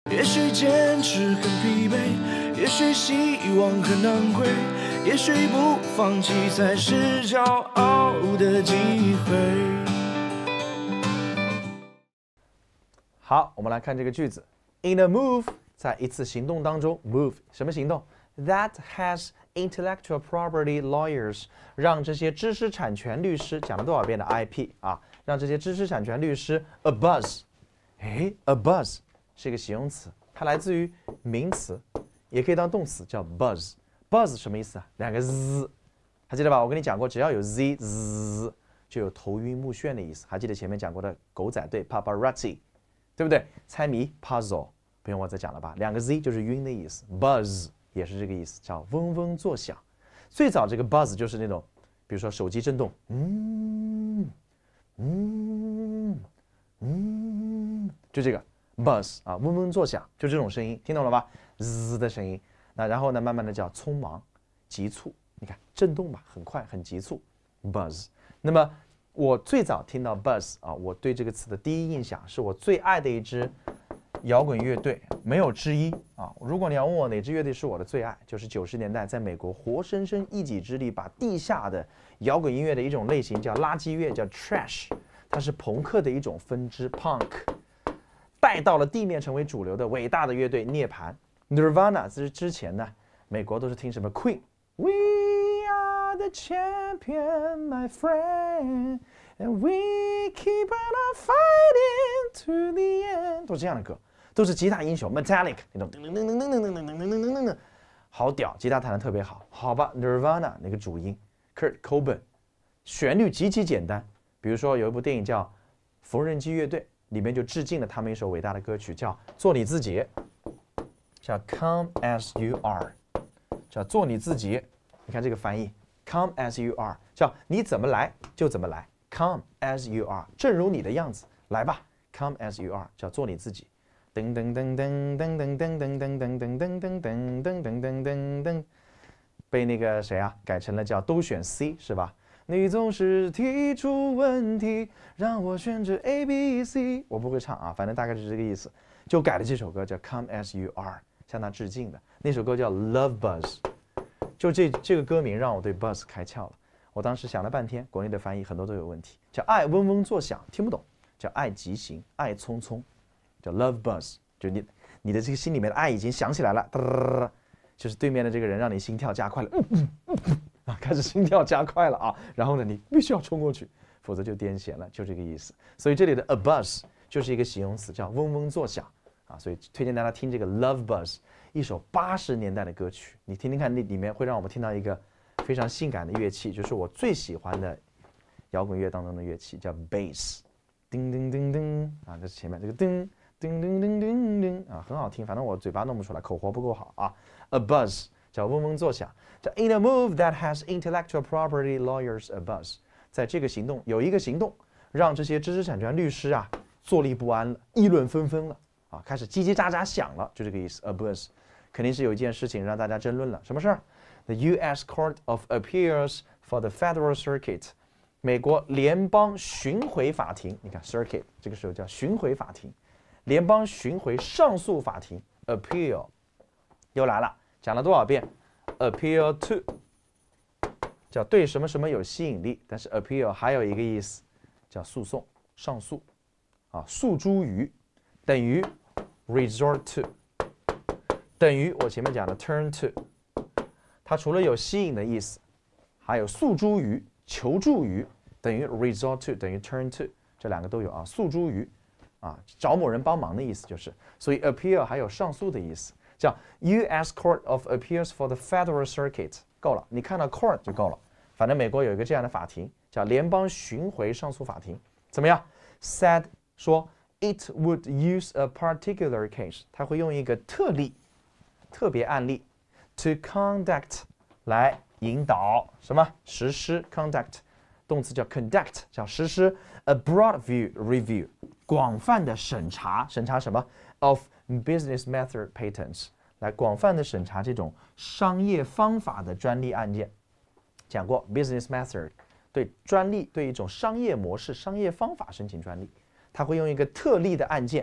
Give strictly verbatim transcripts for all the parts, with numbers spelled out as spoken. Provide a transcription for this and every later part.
也许坚持很疲惫，也许希望很难归，也许不放弃才是骄傲的机会。 好，我们来看这个句子 ：In a move， 在一次行动当中 ，move 什么行动 ？That has intellectual property lawyers， 让这些知识产权律师讲了多少遍的 I P 啊？让这些知识产权律师 a buzz， 哎 ，a buzz 是一个形容词，它来自于名词，也可以当动词，叫 buzz。buzz 什么意思啊？两个 z， 还记得吧？我跟你讲过，只要有 z z 就有头晕目眩的意思。还记得前面讲过的狗仔队 paparazzi， 对不对？猜谜 puzzle， 不用我再讲了吧？两个 z 就是晕的意思 ，buzz 也是这个意思，叫嗡嗡作响。最早这个 buzz 就是那种，比如说手机震动，嗯嗯嗯，就这个 buzz 啊，嗡嗡作响，就这种声音，听懂了吧？滋的声音。那然后呢，慢慢的叫匆忙、急促。你看震动吧，很快，很急促 ，buzz。那么我最早听到 buzz 啊，我对这个词的第一印象是我最爱的一支摇滚乐队，没有之一啊。如果你要问我哪支乐队是我的最爱，就是九十年代在美国活生生一己之力把地下的摇滚音乐的一种类型叫垃圾乐，叫 trash， 它是朋克的一种分支 punk， 带到了地面成为主流的伟大的乐队涅槃。Nirvana 这是之前呢，美国都是听什么 Queen。We are the champion, my friend, and we keep on fighting to the end。都是这样的歌，都是吉他英雄 Metallic 那种噔噔噔噔噔噔噔噔噔噔噔噔，好屌，吉他弹得特别好。好吧 ，Nirvana 那个主音 Kurt Cobain， 旋律极其简单。比如说有一部电影叫《缝纫机乐队》，里面就致敬了他们一首伟大的歌曲，叫《做你自己》。叫 Come as you are， 叫做你自己。你看这个翻译 ，Come as you are， 叫你怎么来就怎么来 ，Come as you are， 正如你的样子，来吧 ，Come as you are， 叫做你自己。噔噔噔噔噔噔噔噔噔噔噔噔噔噔噔噔噔噔噔，被那个谁啊改成了叫都选 C 是吧？你总是提出问题，让我选择 A B C， 我不会唱啊，反正大概是这个意思，就改了这首歌叫 Come as you are。向他致敬的那首歌叫 Love Buzz， 就这这个歌名让我对 Buzz 开窍了。我当时想了半天，国内的翻译很多都有问题，叫爱嗡嗡作响，听不懂；叫爱急行，爱匆匆，叫 Love Buzz， 就你你的这个心里面的爱已经响起来了，嘚，就是对面的这个人让你心跳加快了，嗯嗯嗯啊，开始心跳加快了啊，然后呢，你必须要冲过去，否则就癫痫了，就这个意思。所以这里的 a buzz 就是一个形容词，叫嗡嗡作响。啊，所以推荐大家听这个 Love Buzz， 一首八十年代的歌曲，你听听看，那里面会让我们听到一个非常性感的乐器，就是我最喜欢的摇滚乐当中的乐器，叫 bass， 叮叮叮叮啊，这是前面这个叮叮叮叮叮叮啊，很好听，反正我嘴巴弄不出来，口活不够好啊。A buzz 叫嗡嗡作响，叫 In a move that has intellectual property lawyers a buzz， 在这个行动有一个行动，让这些知识产权律师啊坐立不安了，议论纷纷了。啊，开始叽叽喳喳响了，就这个意思。A buzz， 肯定是有一件事情让大家争论了。什么事儿 ？The U S Court of Appeals for the Federal Circuit， 美国联邦巡回法庭。你看 circuit 这个时候叫巡回法庭，联邦巡回上诉法庭 appeal 又来了，讲了多少遍 ？Appeal to 叫对什么什么有吸引力，但是 appeal 还有一个意思叫诉讼、上诉啊，诉诸于。等于 resort to， 等于我前面讲的 turn to， 它除了有吸引的意思，还有诉诸于、求助于，等于 resort to， 等于 turn to， 这两个都有啊。诉诸于啊，找某人帮忙的意思就是，所以 appeal 还有上诉的意思，叫 U S Court of Appeals for the Federal Circuit， 够了，你看到 court 就够了。反正美国有一个这样的法庭，叫联邦巡回上诉法庭，怎么样 ？Said 说。It would use a particular case， 它会用一个特例、特别案例 to conduct 来引导什么实施 conduct， 动词叫 conduct， 叫实施 a broad view review 广泛的审查，审查什么 of business method patents 来广泛的审查这种商业方法的专利案件。讲过 business method 对专利对一种商业模式、商业方法申请专利。他会用一个特例的案件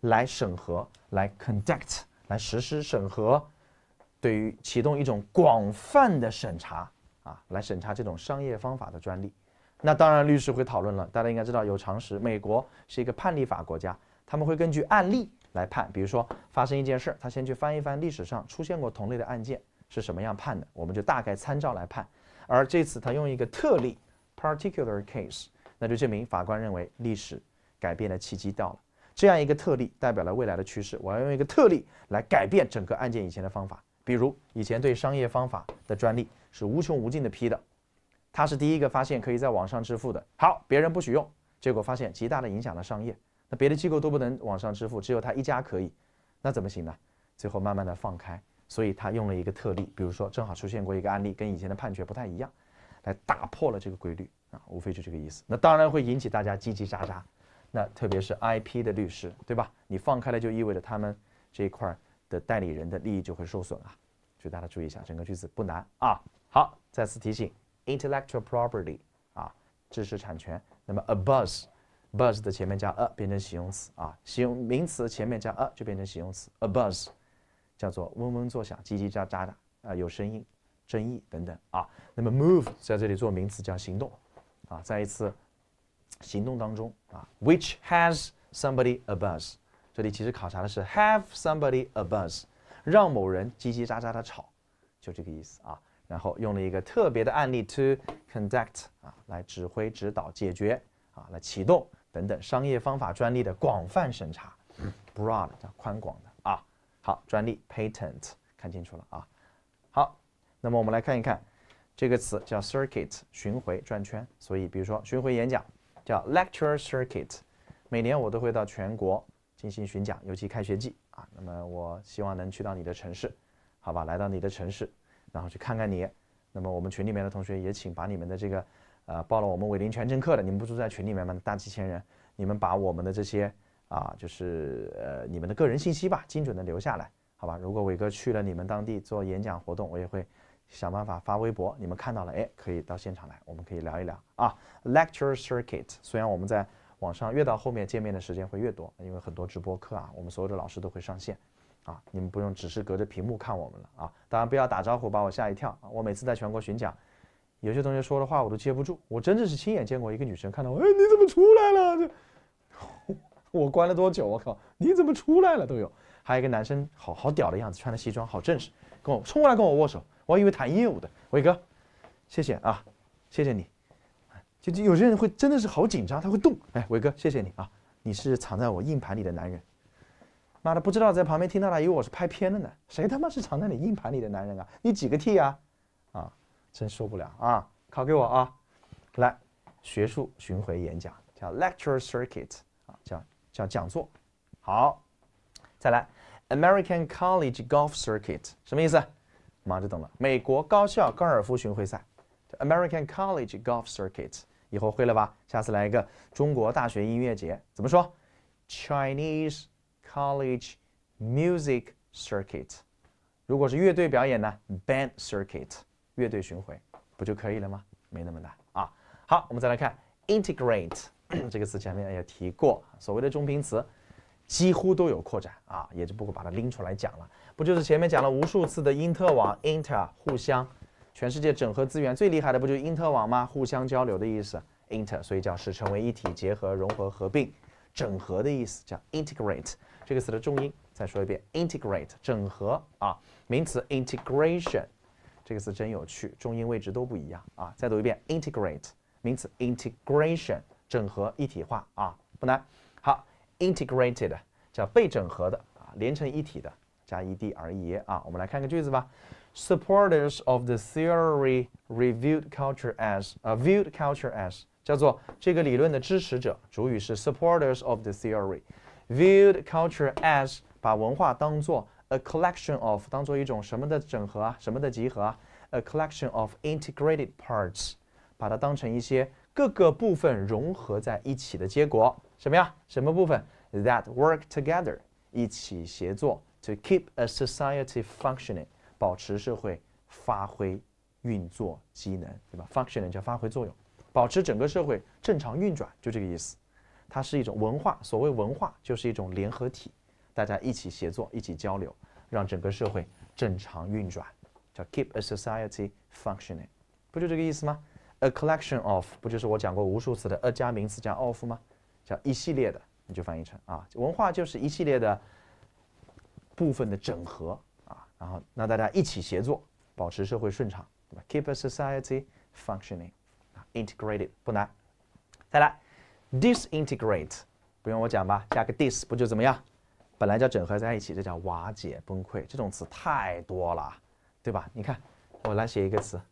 来审核，来 conduct， 来实施审核，对于启动一种广泛的审查啊，来审查这种商业方法的专利。那当然，律师会讨论了。大家应该知道有常识，美国是一个判例法国家，他们会根据案例来判。比如说发生一件事，他先去翻一翻历史上出现过同类的案件是什么样判的，我们就大概参照来判。而这次他用一个特例 （particular case）， 那就证明法官认为历史改变的契机到了。这样一个特例代表了未来的趋势。我要用一个特例来改变整个案件以前的方法。比如以前对商业方法的专利是无穷无尽的批的。他是第一个发现可以在网上支付的，好，别人不许用，结果发现极大的影响了商业，那别的机构都不能网上支付，只有他一家可以，那怎么行呢？最后慢慢的放开，所以他用了一个特例，比如说正好出现过一个案例，跟以前的判决不太一样，来打破了这个规律啊，无非就这个意思。那当然会引起大家叽叽喳喳，那特别是 I P 的律师，对吧？你放开了就意味着他们这一块的代理人的利益就会受损啊，所以大家注意一下，整个句子不难啊。好，再次提醒。Intellectual property 啊，知识产权。那么 a buzz，buzz 的前面加 a 变成形容词啊，形容名词前面加 a 就变成形容词 a buzz， 叫做嗡嗡作响、叽叽喳喳的啊，有声音、争议等等啊。那么 move 在这里做名词叫行动啊，在一次行动当中啊 ，which has somebody a buzz， 这里其实考察的是 have somebody a buzz， 让某人叽叽喳喳的吵，就这个意思啊。然后用了一个特别的案例 to conduct 啊，来指挥、指导、解决啊，来启动等等商业方法专利的广泛审查 ，broad 叫宽广的啊。好，专利 patent 看清楚了啊。好，那么我们来看一看这个词叫 circuit 巡回转圈，所以比如说巡回演讲叫 lecture circuit， 每年我都会到全国进行巡讲，尤其开学季啊。那么我希望能去到你的城市，好吧，来到你的城市。然后去看看你，那么我们群里面的同学也请把你们的这个，呃，报了我们伟林全真课的，你们不住在群里面吗？大几千人，你们把我们的这些啊，就是呃你们的个人信息吧，精准的留下来，好吧？如果伟哥去了你们当地做演讲活动，我也会想办法发微博，你们看到了，哎，可以到现场来，我们可以聊一聊啊。Lecture circuit， 虽然我们在网上越到后面见面的时间会越多，因为很多直播课啊，我们所有的老师都会上线。啊，你们不用只是隔着屏幕看我们了啊！当然不要打招呼把我吓一跳啊！我每次在全国巡讲，有些同学说的话我都接不住。我真的是亲眼见过一个女生看到我，哎，你怎么出来了？这我关了多久？我靠，你怎么出来了都有。还有一个男生好好屌的样子，穿的西装好正式，跟我冲过来跟我握手，我以为谈业务的。伟哥，谢谢啊，谢谢你。就有些人会真的是好紧张，他会动。哎，伟哥，谢谢你啊，你是藏在我硬盘里的男人。妈的，不知道在旁边听到他以为我是拍片的呢，谁他妈是藏在你硬盘里的男人啊？你几个 T 啊？啊，真受不了啊！考给我啊！来，学术巡回演讲叫 lecture circuit 啊，叫叫讲座。好，再来 American College Golf Circuit 什么意思？马上就懂了，美国高校高尔夫巡回赛 ，American College Golf Circuit， 以后会了吧？下次来一个中国大学音乐节，怎么说 ？Chinese College Music Circuit， 如果是乐队表演呢 ，Band Circuit， 乐队巡回，不就可以了吗？没那么难啊。好，我们再来看 integrate 这个词，前面也提过，所谓的中频词几乎都有扩展啊，也就不会把它拎出来讲了。不就是前面讲了无数次的因特网 inter 互相，全世界整合资源最厉害的不就是因特网吗？互相交流的意思 inter， 所以叫使成为一体，结合、融合、合并、整合的意思叫 integrate。这个词的重音再说一遍 ，integrate 整合啊，名词 integration 这个词真有趣，重音位置都不一样啊。再读一遍 integrate 名词 integration 整合一体化啊，不难。好 ，integrated 叫被整合的啊，连成一体的，加 ed 而已啊。我们来看个句子吧。Supporters of the theory reviewed culture as 啊、uh, viewed culture as 叫做这个理论的支持者，主语是 supporters of the theory。Viewed culture as 把文化当作 a collection of 当做一种什么的整合啊，什么的集合啊 ，a collection of integrated parts， 把它当成一些各个部分融合在一起的结果。什么呀？什么部分 ？That work together 一起协作 to keep a society functioning 保持社会发挥运作机能，对吧 ？functioning 叫发挥作用，保持整个社会正常运转，就这个意思。它是一种文化，所谓文化就是一种联合体大家一起协作，一起交流，让整个社会正常运转，叫 keep a society functioning， 不就这个意思吗 ？A collection of 不就是我讲过无数次的 a 加名词加 of 吗？叫一系列的，你就翻译成啊，文化就是一系列的部分的整合啊，然后让大家一起协作，保持社会顺畅，对吧 ？Keep a society functioning， integrated 不难。再来 disintegrate， 不用我讲吧，加个 dis 不就怎么样？本来叫整合在一起，这叫瓦解崩溃，这种词太多了，对吧？你看，我来写一个词，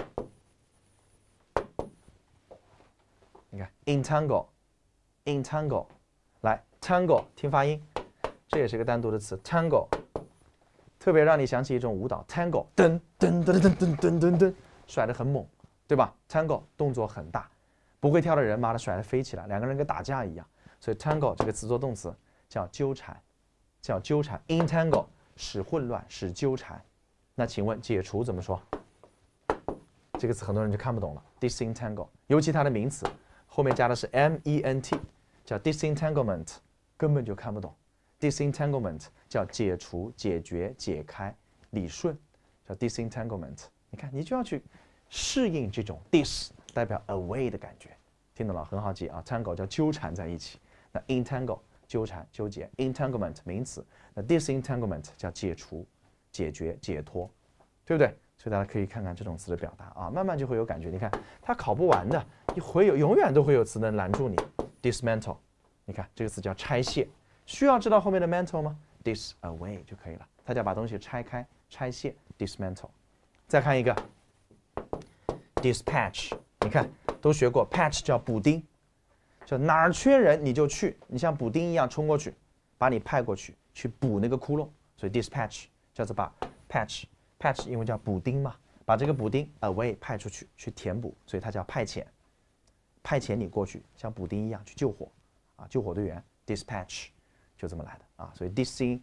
你看 entangle，entangle， 来 tangle 听发音，这也是个单独的词 tangle， 特别让你想起一种舞蹈 tango， 噔噔噔噔噔噔噔噔，甩得很猛，对吧 ？tango 动作很大，不会跳的人妈的甩得飞起来，两个人跟打架一样，所以 tango 这个词做动词叫纠缠。叫纠缠 ，entangle 使混乱，使纠缠。那请问解除怎么说？这个词很多人就看不懂了 ，disentangle， 尤其它的名词后面加的是 m e n t， 叫 disentanglement， 根本就看不懂。disentanglement 叫解除、解决、解开、理顺，叫 disentanglement。你看，你就要去适应这种 dis 代表 away 的感觉，听懂了？很好记啊 ，tangle 叫纠缠在一起，那 entangle。纠缠、纠结 ，entanglement 名词，那 disentanglement 叫解除、解决、解脱，对不对？所以大家可以看看这种词的表达啊，慢慢就会有感觉。你看，它考不完的，会有永远都会有词能拦住你。dismantle， 你看这个词叫拆卸，需要知道后面的 mantle 吗 ？dis away 就可以了。大家把东西拆开、拆卸 ，dismantle。再看一个 dispatch， 你看都学过 ，patch 叫补丁。就哪儿缺人你就去，你像补丁一样冲过去，把你派过去去补那个窟窿，所以 dispatch 叫做把 patch patch 因为叫补丁嘛，把这个补丁 away 派出去去填补，所以它叫派遣，派遣你过去，像补丁一样去救火啊，救火队员 dispatch 就这么来的啊，所以 dis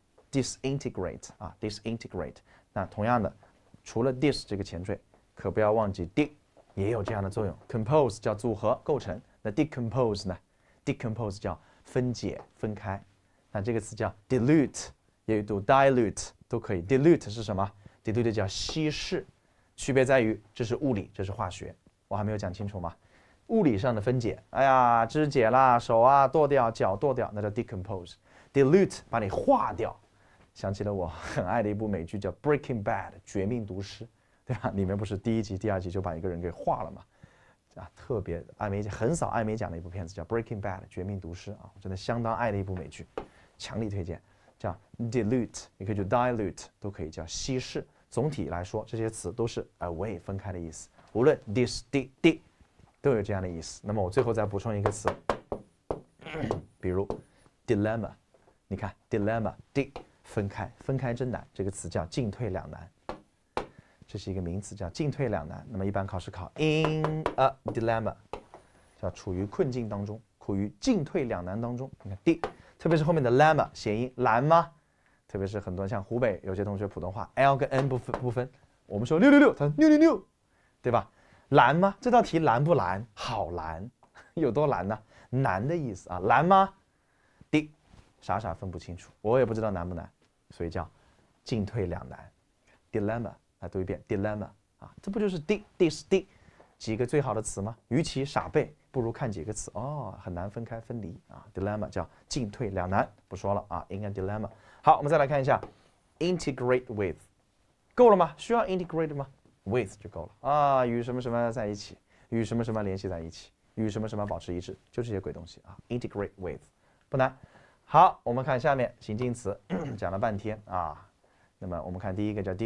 disintegrate 啊 disintegrate， 那同样的，除了 dis 这个前缀，可不要忘记 di 也有这样的作用 ，compose 叫组合构成。那 decompose 呢 ？decompose 叫分解、分开。那这个词叫 dilute， 也有读 dilute 都可以。dilute 是什么 ？dilute 叫稀释，区别在于这是物理，这是化学。我还没有讲清楚吗？物理上的分解，哎呀，肢解啦，手啊剁掉，脚剁掉，那叫 decompose。dilute 把你化掉。想起了我很爱的一部美剧叫《Breaking Bad》绝命毒师，对吧？里面不是第一集、第二集就把一个人给化了吗？啊，特别艾美奖很少艾美奖的一部片子叫《Breaking Bad》绝命毒师啊，真的相当爱的一部美剧，强力推荐。叫 dilute， 也可以叫 dilute， 都可以叫稀释。总体来说，这些词都是 away 分开的意思，无论 dis、di、di 都有这样的意思。那么我最后再补充一个词，比如 dilemma， 你看 dilemma di 分开，分开真难，这个词叫进退两难。这是一个名词，叫进退两难。那么一般考试考 in a dilemma， 叫处于困境当中，处于进退两难当中。你看 d， 特别是后面的 lemma 谐音难吗？特别是很多像湖北有些同学普通话 l 跟 n 不分不分，我们说六六六，他六六六，对吧？难吗？这道题难不难？好难，有多难呢？难的意思啊，难吗 ？d， 傻傻分不清楚，我也不知道难不难，所以叫进退两难 ，dilemma。来读一遍 dilemma 啊，这不就是 di dis di 几个最好的词吗？与其傻背，不如看几个词哦，很难分开分离啊。dilemma 叫进退两难，不说了啊 ，in a dilemma。好，我们再来看一下 integrate with， 够了吗？需要 integrate 吗 ？with 就够了啊，与什么什么在一起，与什么什么联系在一起，与什么什么保持一致，就这些鬼东西啊。integrate with 不难。好，我们看下面形近词，讲了半天啊。那么我们看第一个叫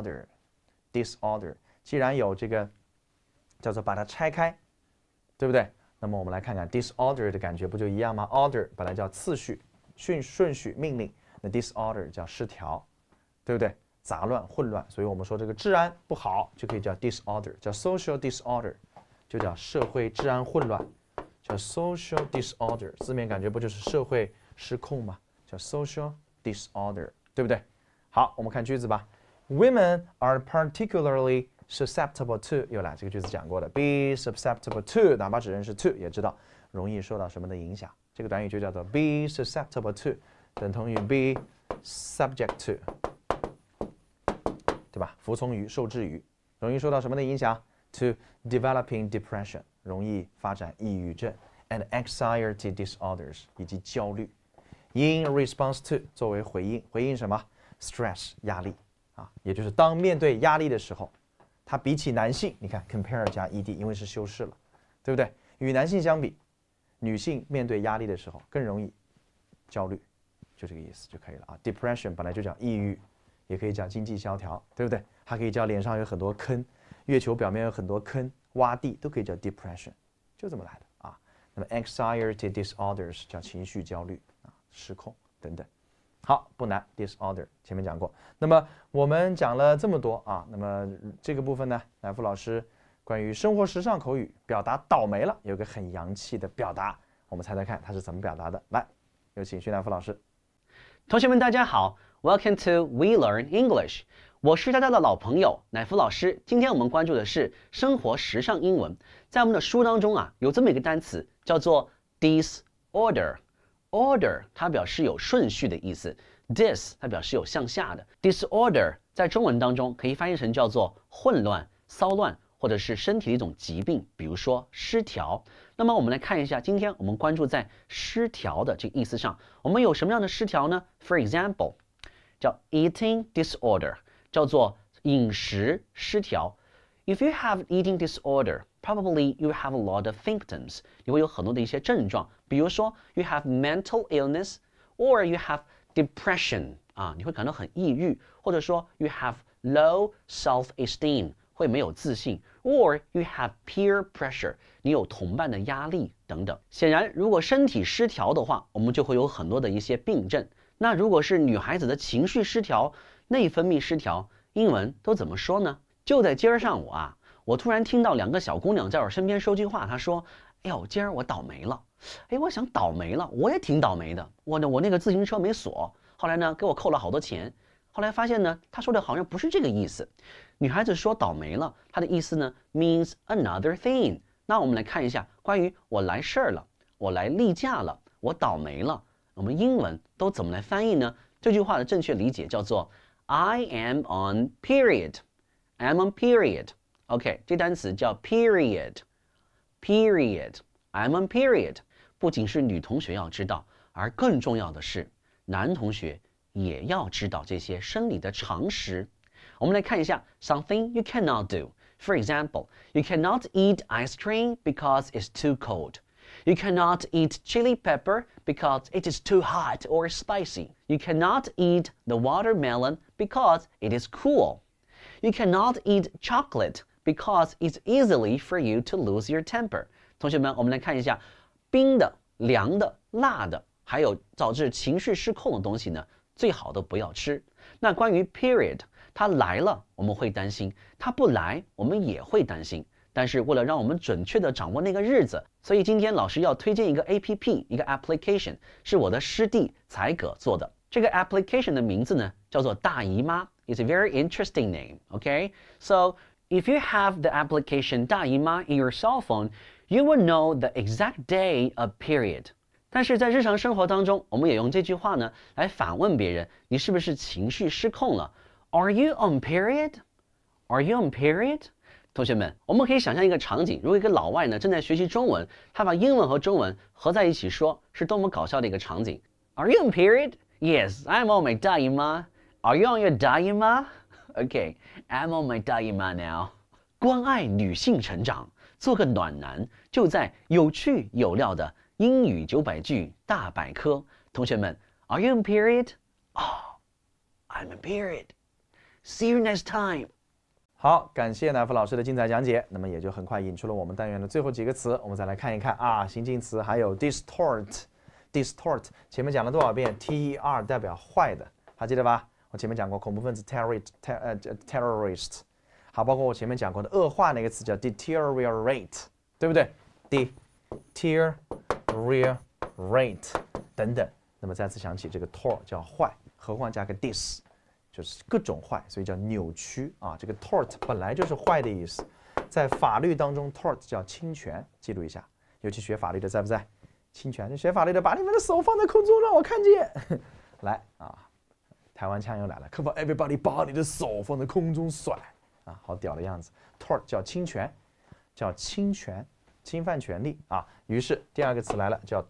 disorder。disorder， 既然有这个叫做把它拆开，对不对？那么我们来看看 disorder 的感觉不就一样吗 ？order 本来叫次序、顺顺序、命令，那 disorder 叫失调，对不对？杂乱、混乱，所以我们说这个治安不好就可以叫 disorder， 叫 social disorder， 就叫社会治安混乱，叫 social disorder， 字面感觉不就是社会失控吗？叫 social disorder， 对不对？好，我们看句子吧。Women are particularly susceptible to， 又来这个句子讲过的 ，be susceptible to， 哪怕只认识 to 也知道容易受到什么的影响。这个短语就叫做 be susceptible to， 等同于 be subject to， 对吧？服从于、受制于，容易受到什么的影响 ？To developing depression， 容易发展抑郁症 ，and anxiety disorders， 以及焦虑。In response to 作为回应，回应什么 ？stress 压力啊，也就是当面对压力的时候，它比起男性，你看 compare 加 ed， 因为是修饰了，对不对？与男性相比，女性面对压力的时候更容易焦虑，就这个意思就可以了啊。Depression 本来就讲抑郁，也可以讲经济萧条，对不对？还可以叫脸上有很多坑，月球表面有很多坑，洼地都可以叫 depression， 就这么来的啊。那么 anxiety disorders 叫情绪焦虑啊、失控等等。好，不难 ，disorder 前面讲过。那么我们讲了这么多啊，那么这个部分呢，来福老师关于生活时尚口语表达倒霉了，有个很洋气的表达，我们猜猜看它是怎么表达的？来，有请徐南福老师。 同学们，大家好 ，Welcome to We Learn English。我是大家的老朋友乃福老师。今天我们关注的是生活时尚英文。在我们的书当中啊，有这么一个单词叫做 disorder。order 它表示有顺序的意思 ，dis 它表示有向下的 ，disorder 在中文当中可以翻译成叫做混乱、骚乱，或者是身体的一种疾病，比如说失调。那么我们来看一下，今天我们关注在失调的这个意思上，我们有什么样的失调呢 ？For example， 叫 eating disorder， 叫做饮食失调。If you have eating disorder, probably you have a lot of symptoms. 你会有很多的一些症状，比如说 you have mental illness, or you have depression 啊，你会感到很抑郁，或者说 you have low self-esteem， 会没有自信 ，or you have peer pressure， 你有同伴的压力等等。显然，如果身体失调的话，我们就会有很多的一些病症。那如果是女孩子的情绪失调、内分泌失调，英文都怎么说呢？就在今儿上午啊，我突然听到两个小姑娘在我身边说句话，她说：“哎呦，今儿我倒霉了。”哎，我想倒霉了，我也挺倒霉的。我呢，我那个自行车没锁，后来呢给我扣了好多钱。后来发现呢，她说的好像不是这个意思。女孩子说倒霉了，她的意思呢 means another thing。那我们来看一下，关于我来事儿了，我来例假了，我倒霉了，我们英文都怎么来翻译呢？这句话的正确理解叫做 I am on period。I'm on period。OK， 这单词叫 period。period。I'm on period。不仅是女同学要知道，而更重要的是，男同学也要知道这些生理的常识。我们来看一下 something you cannot do. For example, you cannot eat ice cream because it's too cold. You cannot eat chili pepper because it is too hot or spicy. You cannot eat the watermelon because it is cool. You cannot eat chocolate because it's easily for you to lose your temper. 同学们，我们来看一下冰的、凉的、辣的，还有导致情绪失控的东西呢，最好都不要吃。那关于 period， 它来了我们会担心，它不来我们也会担心。但是为了让我们准确的掌握那个日子，所以今天老师要推荐一个 A P P， 一个 application， 是我的师弟才哥做的。这个 application 的名字呢叫做大姨妈。It's a very interesting name, okay? So if you have the application 大姨妈 in your cell phone, you will know the exact day of period. 但是在日常生活当中，我们也用这句话呢来反问别人，你是不是情绪失控了 ？Are you on period? Are you on period? 同学们，我们可以想象一个场景，如果一个老外呢正在学习中文，他把英文和中文合在一起说，是多么搞笑的一个场景。Are you on period? Yes, I'm on my 大姨妈。Are you on your 大姨妈 Okay, I'm on my 大姨妈 now. 关爱女性成长，做个暖男，就在有趣有料的英语九百句大百科。同学们 ，Are you on period? Oh, I'm on period. See you next time. 好，感谢乃福老师的精彩讲解。那么也就很快引出了我们单元的最后几个词，我们再来看一看啊，形近词还有 distort。distort 前面讲了多少遍 ？T E R 代表坏的，还记得吧？我前面讲过恐怖分子 terrorist， 呃 terrorist， 好，包括我前面讲过的恶化那个词叫 deteriorate， 对不对 ？deteriorate 等等。那么再次想起这个 tor 叫坏，何况加个 dis， 就是各种坏，所以叫扭曲啊。这个 tort 本来就是坏的意思，在法律当中 tort 叫侵权，记录一下。尤其学法律的在不在？侵权，学法律的把你们的手放在空中让我看见。 来啊，台湾腔又来了 ，Come on everybody， 把你的手放在空中甩啊，好屌的样子。Tort 叫侵权，叫侵权，侵犯权利啊。于是第二个词来了，叫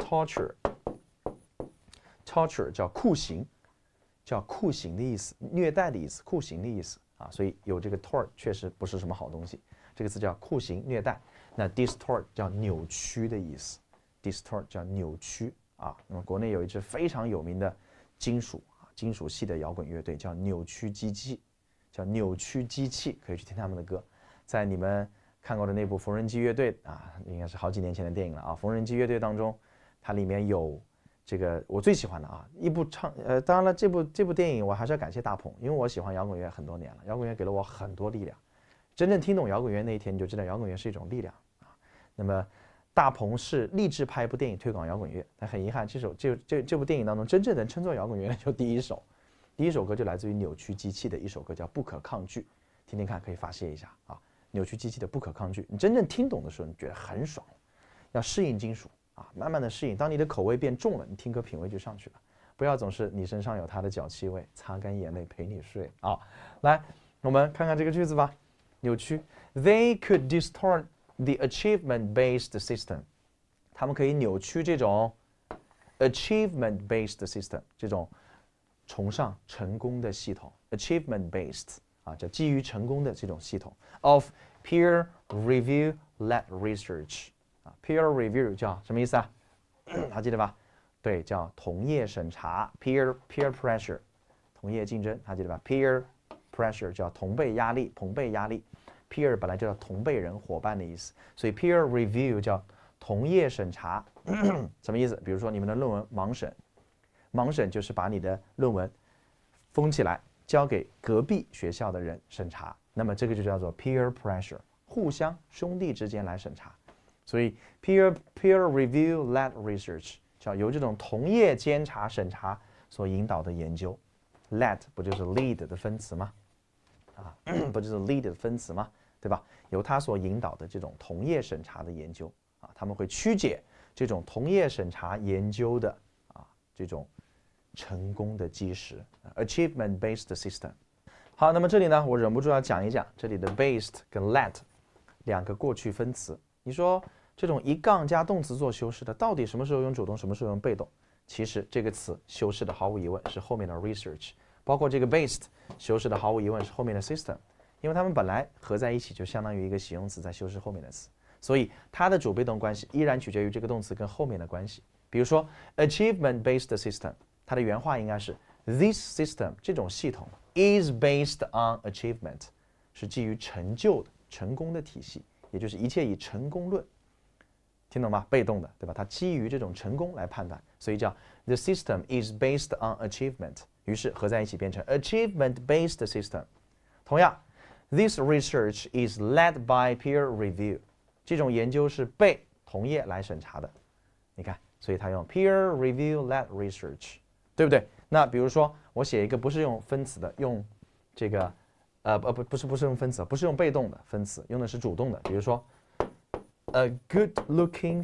torture。torture 叫酷刑，叫酷刑的意思，虐待的意思，酷刑的意思啊。所以有这个 tort 确实不是什么好东西。这个词叫酷刑、虐待。那 distort 叫扭曲的意思 ，distort 叫扭曲啊。那么国内有一支非常有名的金属啊，金属系的摇滚乐队叫扭曲机器，叫扭曲机器，可以去听他们的歌。在你们看过的那部缝纫机乐队啊，应该是好几年前的电影了啊。缝纫机乐队当中，它里面有这个我最喜欢的啊一部唱呃，当然了，这部这部电影我还是要感谢大鹏，因为我喜欢摇滚乐很多年了，摇滚乐给了我很多力量。真正听懂摇滚乐那一天，你就知道摇滚乐是一种力量啊。那么大鹏是立志拍一部电影推广摇滚乐，但很遗憾，这首这这这部电影当中真正能称作摇滚乐的就第一首，第一首歌就来自于扭曲机器的一首歌叫《不可抗拒》，听听看，可以发泄一下啊。扭曲机器的《不可抗拒》，你真正听懂的时候，你觉得很爽，要适应金属啊，慢慢的适应。当你的口味变重了，你听歌品味就上去了。不要总是你身上有他的脚气味，擦干眼泪陪你睡啊。来，我们看看这个句子吧。扭曲 ，They could distort the achievement-based system。他们可以扭曲这种 achievement-based system， 这种崇尚成功的系统 ，achievement-based 啊，叫基于成功的这种系统 of peer review-led research 啊 ，peer review 叫什么意思啊？还记得吧？对，叫同业审查 ，peer peer pressure， 同业竞争，还记得吧 ？peer pressure 叫同辈压力，同辈压力。peer 本来就叫同辈人、伙伴的意思，所以 peer review 叫同业审查，什么意思？比如说你们的论文盲审，盲审就是把你的论文封起来，交给隔壁学校的人审查，那么这个就叫做 peer pressure， 互相兄弟之间来审查，所以 peer peer review led research 叫由这种同业监察审查所引导的研究 ，led 不就是 lead 的分词吗？啊，不就是 lead 的分词吗？对吧？由他所引导的这种同业审查的研究啊，他们会曲解这种同业审查研究的啊这种成功的基石 ，achievement-based system。好，那么这里呢，我忍不住要讲一讲这里的 based 跟 led 两个过去分词。你说这种一杠加动词做修饰的，到底什么时候用主动，什么时候用被动？其实这个词修饰的毫无疑问是后面的 research， 包括这个 based 修饰的毫无疑问是后面的 system。因为它们本来合在一起就相当于一个形容词在修饰后面的词，所以它的主被动关系依然取决于这个动词跟后面的关系。比如说 achievement-based system， 它的原话应该是 This system 这种系统 is based on achievement， 是基于成就的成功的体系，也就是一切以成功论，听懂吗？被动的，对吧？它基于这种成功来判断，所以叫 The system is based on achievement， 于是合在一起变成 achievement-based system。同样This research is led by peer review， 这种研究是被同业来审查的。你看，所以他用 peer review led research， 对不对？那比如说我写一个不是用分词的，用这个呃呃不不是不是用分词，不是用被动的分词，用的是主动的。比如说 a good looking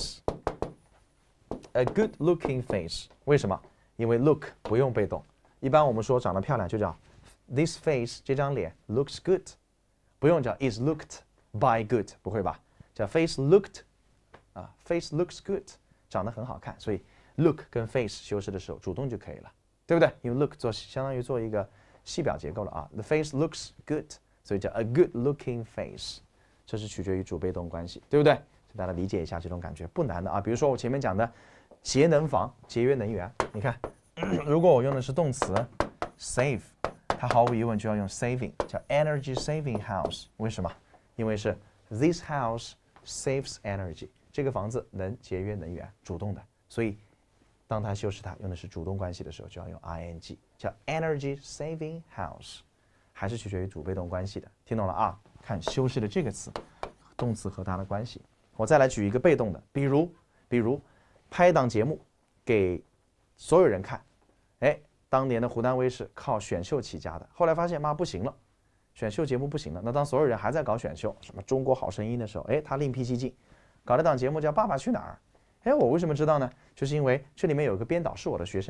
face，a good looking face， 为什么？因为 look 不用被动，一般我们说长得漂亮就叫This face 这张脸 looks good， 不用叫 is looked by good， 不会吧？叫 face looked 啊 ，face looks good， 长得很好看，所以 look 跟 face 修饰的时候主动就可以了，对不对？因为 look 做相当于做一个系表结构了啊 ，the face looks good， 所以叫 a good looking face， 这是取决于主被动关系，对不对？请大家理解一下这种感觉不难的啊。比如说我前面讲的节能房、节约能源，你看，如果我用的是动词 save。它毫无疑问就要用 saving， 叫 energy saving house。为什么？因为是 this house saves energy， 这个房子能节约能源，主动的。所以当它修饰它用的是主动关系的时候，就要用 ing， 叫 energy saving house， 还是取决于主被动关系的。听懂了啊？看修饰的这个词，动词和它的关系。我再来举一个被动的，比如比如拍一档节目给所有人看，哎。当年的湖南卫视靠选秀起家的，后来发现妈不行了，选秀节目不行了。那当所有人还在搞选秀，什么中国好声音的时候，哎，他另辟蹊径，搞了档节目叫《爸爸去哪儿》。哎，我为什么知道呢？就是因为这里面有个编导是我的学生，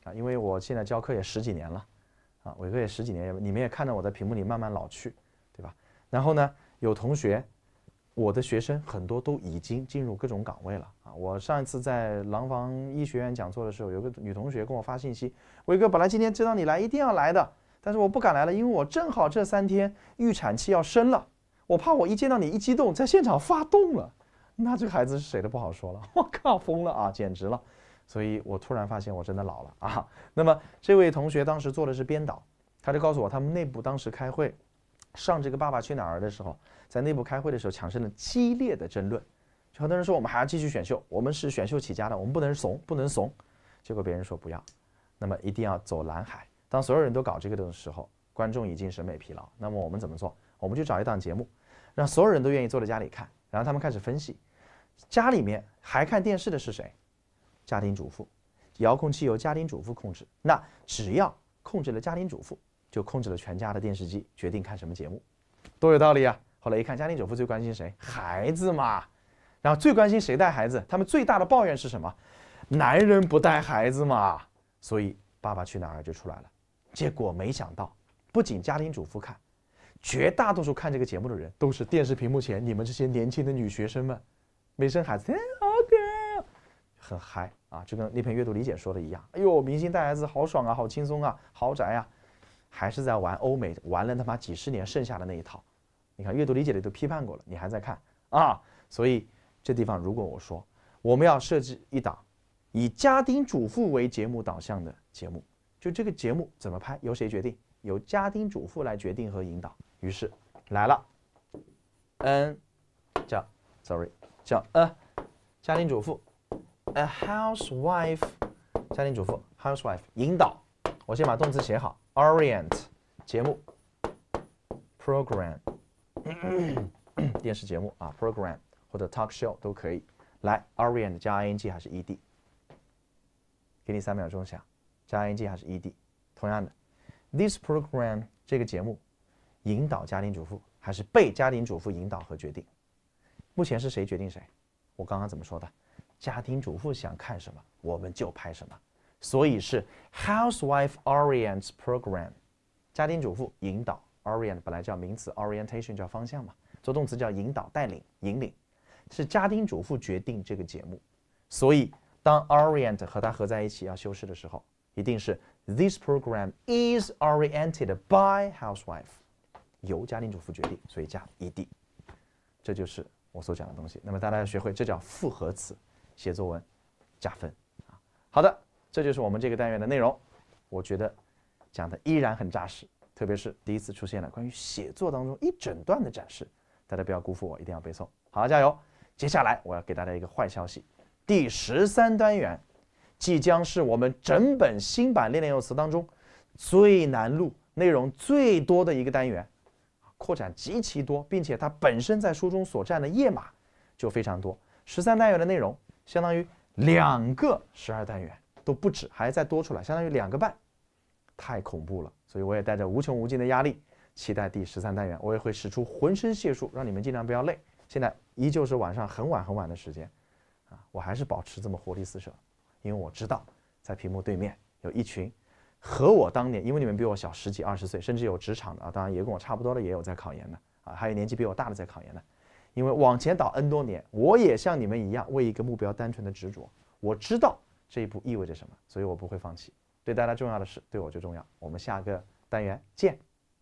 啊，因为我现在教课也十几年了，啊，伟哥也十几年，你们也看到我在屏幕里慢慢老去，对吧？然后呢，有同学，我的学生很多都已经进入各种岗位了啊。我上一次在廊坊医学院讲座的时候，有个女同学跟我发信息，伟哥，本来今天知道你来一定要来的，但是我不敢来了，因为我正好这三天预产期要生了，我怕我一见到你一激动，在现场发动了。那这个孩子是谁都不好说了，我靠，疯了啊，简直了！所以我突然发现我真的老了啊。那么这位同学当时做的是编导，他就告诉我，他们内部当时开会上这个《爸爸去哪儿》的时候，在内部开会的时候产生了激烈的争论。就很多人说我们还要继续选秀，我们是选秀起家的，我们不能怂，不能怂。结果别人说不要，那么一定要走蓝海。当所有人都搞这个的时候，观众已经审美疲劳。那么我们怎么做？我们就找一档节目，让所有人都愿意坐在家里看，然后他们开始分析。家里面还看电视的是谁？家庭主妇，遥控器由家庭主妇控制。那只要控制了家庭主妇，就控制了全家的电视机，决定看什么节目，多有道理啊！后来一看，家庭主妇最关心谁？孩子嘛。然后最关心谁带孩子？他们最大的抱怨是什么？男人不带孩子嘛。所以《爸爸去哪儿》就出来了。结果没想到，不仅家庭主妇看，绝大多数看这个节目的人都是电视屏幕前你们这些年轻的女学生们。没生孩子，哎，好可爱啊，很嗨啊，就跟那篇阅读理解说的一样。哎呦，明星带孩子好爽啊，好轻松啊，豪宅啊，还是在玩欧美玩了他妈几十年剩下的那一套。你看阅读理解里都批判过了，你还在看啊？所以这地方如果我说我们要设置一档以家庭主妇为节目导向的节目，就这个节目怎么拍由谁决定？由家庭主妇来决定和引导。于是来了，嗯，叫 sorry。叫 a 家庭主妇 ，a housewife 家庭主妇 housewife 引导。我先把动词写好 ，orient 节目 program 电视节目啊 program 或者 talk show 都可以。来 orient 加 ing 还是 ed？ 给你三秒钟想，加 ing 还是 ed？ 同样的 ，this program 这个节目引导家庭主妇还是被家庭主妇引导和决定？目前是谁决定谁？我刚刚怎么说的？家庭主妇想看什么，我们就拍什么。所以是 housewife orients program， 家庭主妇引导 orient 本来叫名词 orientation 叫方向嘛，做动词叫引导、带领、引领，是家庭主妇决定这个节目。所以当 orient 和它合在一起要修饰的时候，一定是 this program is oriented by housewife， 由家庭主妇决定，所以加 ed， 这就是我所讲的东西。那么大家要学会，这叫复合词，写作文加分啊。好的，这就是我们这个单元的内容。我觉得讲的依然很扎实，特别是第一次出现了关于写作当中一整段的展示，大家不要辜负我，一定要背诵。好，加油！接下来我要给大家一个坏消息，第十三单元即将是我们整本新版练练用词当中最难录、内容最多的一个单元。扩展极其多，并且它本身在书中所占的页码就非常多。十三单元的内容相当于两个十二单元都不止，还再多出来，相当于两个半，太恐怖了。所以我也带着无穷无尽的压力，期待第十三单元。我也会使出浑身解数，让你们尽量不要累。现在依旧是晚上很晚很晚的时间，啊，我还是保持这么活力四射，因为我知道在屏幕对面有一群。和我当年，因为你们比我小十几二十岁，甚至有职场的啊，当然也跟我差不多的，也有在考研的啊，还有年纪比我大的在考研的。因为往前倒 N 多年，我也像你们一样为一个目标单纯的执着。我知道这一步意味着什么，所以我不会放弃。对大家重要的事，对我就重要。我们下个单元见。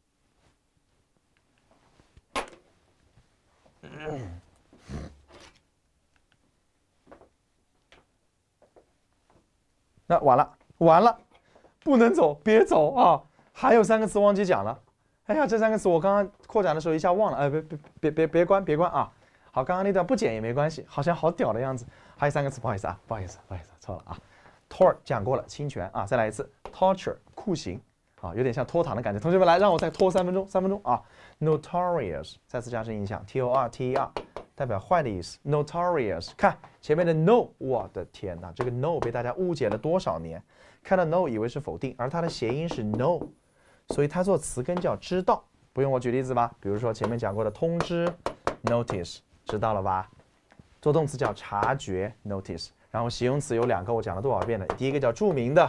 那完了，完了。不能走，别走啊！还有三个词忘记讲了。哎呀，这三个词我刚刚扩展的时候一下忘了。哎，别别别别别关别关啊！好，刚刚那段不剪也没关系，好像好屌的样子。还有三个词，不好意思啊，不好意思，不好意思，错了啊。tort 讲过了，侵权啊，再来一次 torture 酷刑啊，有点像拖堂的感觉。同学们来，让我再拖三分钟，三分钟啊。notorious 再次加深印象 ，t o r t e r 代表坏的意思。notorious 看前面的 no， 我的天哪，这个 no 被大家误解了多少年？看到 no 以为是否定，而它的谐音是 no， 所以它做词根叫知道。不用我举例子吧？比如说前面讲过的通知 notice， 知道了吧？做动词叫察觉 notice， 然后形容词有两个，我讲了多少遍了？第一个叫著名的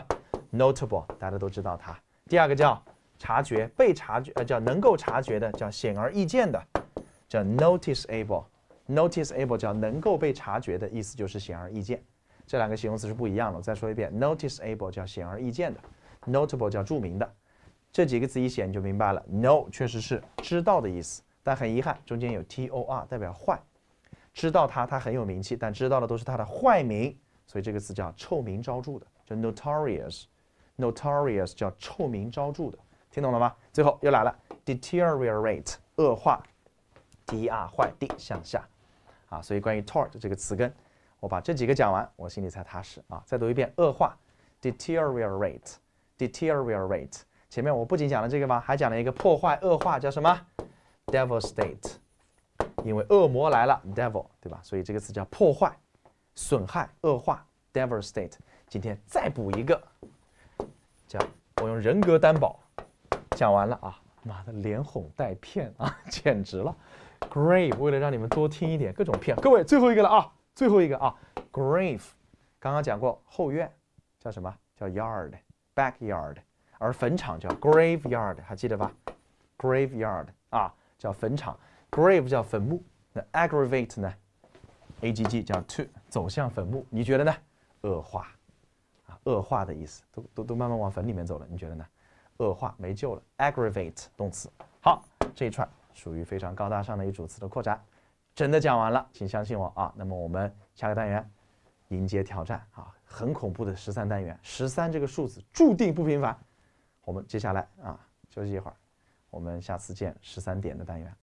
notable， 大家都知道它。第二个叫察觉、被察觉，呃，叫能够察觉的，叫显而易见的，叫 noticeable。noticeable 叫能够被察觉的意思就是显而易见。这两个形容词是不一样的。我再说一遍 ，noticeable 叫显而易见的 ，notable 叫著名的。这几个字一写你就明白了 ，know 确实是知道的意思，但很遗憾中间有 tor 代表坏。知道他，他很有名气，但知道的都是他的坏名，所以这个词叫臭名昭著的，叫 notorious。notorious 叫臭名昭著的，听懂了吗？最后又来了 deteriorate 恶化 ，der 坏 d 向下啊，所以关于 tort 这个词根，我把这几个讲完，我心里才踏实啊。再读一遍恶化 deteriorate deteriorate。前面我不仅讲了这个吗？还讲了一个破坏恶化，叫什么 devastate。因为恶魔来了 ，devil， 对吧？所以这个词叫破坏、损害、恶化 ，devastate。今天再补一个，叫我用人格担保。讲完了啊，妈的，连哄带骗啊，简直了 ！grave， 为了让你们多听一点，各种骗。各位，最后一个了啊，最后一个啊 ，grave， 刚刚讲过后院叫什么？叫 yard，backyard， 而坟场叫 graveyard， 还记得吧 ？graveyard 啊，叫坟场。grave 叫坟墓，那 aggravate 呢 ？A G G 叫 to 走向坟墓，你觉得呢？恶化啊，恶化的意思，都都都慢慢往坟里面走了，你觉得呢？恶化没救了 ，aggravate 动词。好，这一串属于非常高大上的一组词的扩展，真的讲完了，请相信我啊。那么我们下个单元迎接挑战啊，很恐怖的十三单元，十三这个数字注定不平凡。我们接下来啊休息一会儿，我们下次见十三点的单元。